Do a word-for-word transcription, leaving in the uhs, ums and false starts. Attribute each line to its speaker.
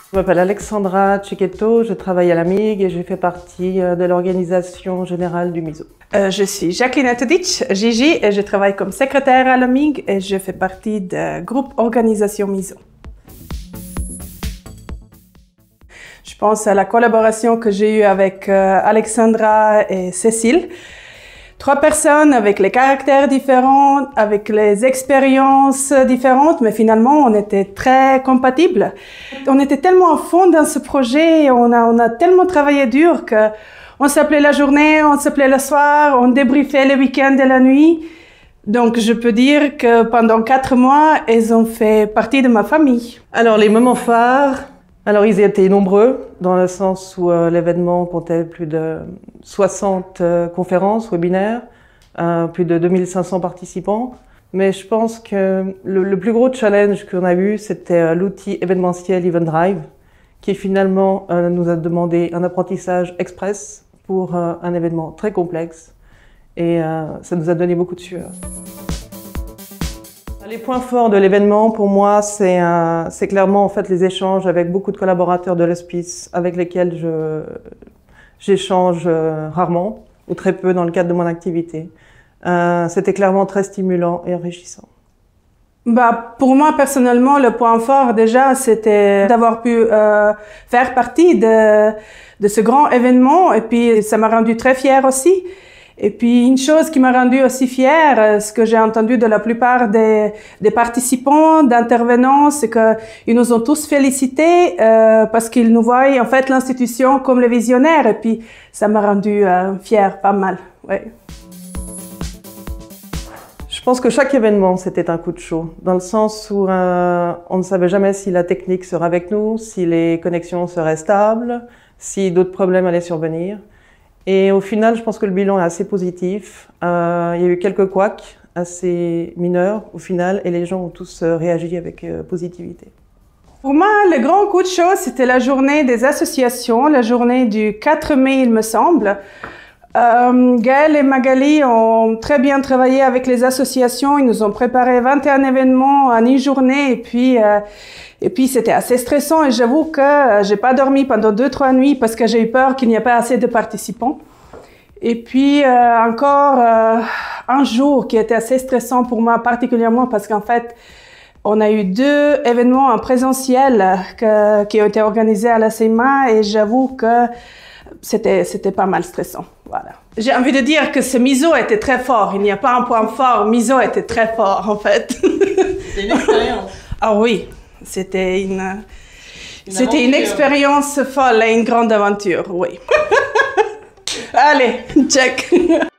Speaker 1: Je m'appelle Alexandra Cecchetto, je travaille à la M I G et je fais partie de l'organisation générale du MISO.
Speaker 2: Euh, je suis Jacqueline Tedic, Gigi, et je travaille comme secrétaire à la M I G et je fais partie du groupe Organisation MISO. Je pense à la collaboration que j'ai eue avec euh, Alexandra et Cécile. Trois personnes avec les caractères différents, avec les expériences différentes, mais finalement, on était très compatibles. On était tellement à fond dans ce projet, on a, on a tellement travaillé dur que on s'appelait la journée, on s'appelait le soir, on débriefait le week-end et la nuit. Donc, je peux dire que pendant quatre mois, elles ont fait partie de ma famille.
Speaker 1: Alors, les moments phares, alors ils étaient nombreux, dans le sens où euh, l'événement comptait plus de soixante euh, conférences, webinaires, euh, plus de deux mille cinq cents participants. Mais je pense que le, le plus gros challenge qu'on a eu, c'était euh, l'outil événementiel Event Drive, qui finalement euh, nous a demandé un apprentissage express pour euh, un événement très complexe. Et euh, ça nous a donné beaucoup de sueur. Les points forts de l'événement, pour moi, c'est euh, clairement en fait les échanges avec beaucoup de collaborateurs de l'hospice avec lesquels je j'échange euh, rarement ou très peu dans le cadre de mon activité. Euh, C'était clairement très stimulant et enrichissant.
Speaker 2: Bah, pour moi, personnellement, le point fort, déjà, c'était d'avoir pu euh, faire partie de, de ce grand événement, et puis ça m'a rendu très fière aussi. Et puis, une chose qui m'a rendue aussi fière, ce que j'ai entendu de la plupart des, des participants, d'intervenants, c'est qu'ils nous ont tous félicités euh, parce qu'ils nous voient, en fait, l'institution comme les visionnaires. Et puis, ça m'a rendue euh, fière, pas mal, ouais.
Speaker 1: Je pense que chaque événement, c'était un coup de chaud, dans le sens où euh, on ne savait jamais si la technique serait avec nous, si les connexions seraient stables, si d'autres problèmes allaient survenir. Et au final, je pense que le bilan est assez positif. Euh, il y a eu quelques couacs assez mineurs au final et les gens ont tous réagi avec euh, positivité.
Speaker 2: Pour moi, le grand coup de chaud, c'était la journée des associations, la journée du quatre mai, il me semble. Euh, Gaël et Magali ont très bien travaillé avec les associations. Ils nous ont préparé vingt et un événements en une journée et puis euh, et puis c'était assez stressant et j'avoue que euh, j'ai pas dormi pendant deux trois nuits parce que j'ai eu peur qu'il n'y ait pas assez de participants. Et puis euh, encore euh, un jour qui était assez stressant pour moi particulièrement parce qu'en fait on a eu deux événements en présentiel que, qui ont été organisés à la C M A et j'avoue que c'était c'était pas mal stressant. Voilà. J'ai envie de dire que ce MISO était très fort. Il n'y a pas un point fort. MISO était très fort, en fait.
Speaker 1: C'était une expérience.
Speaker 2: Ah oui, c'était une, une c'était une expérience folle et une grande aventure, oui. Allez, check.